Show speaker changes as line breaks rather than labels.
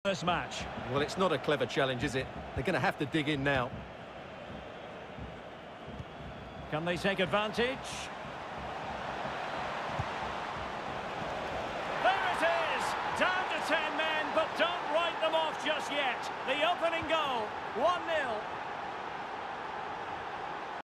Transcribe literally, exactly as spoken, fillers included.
This match.
Well, it's not a clever challenge, is it? They're going to have to dig in now.
Can they take advantage? There it is! Down to ten men, but don't write them off just yet. The opening goal, one nil.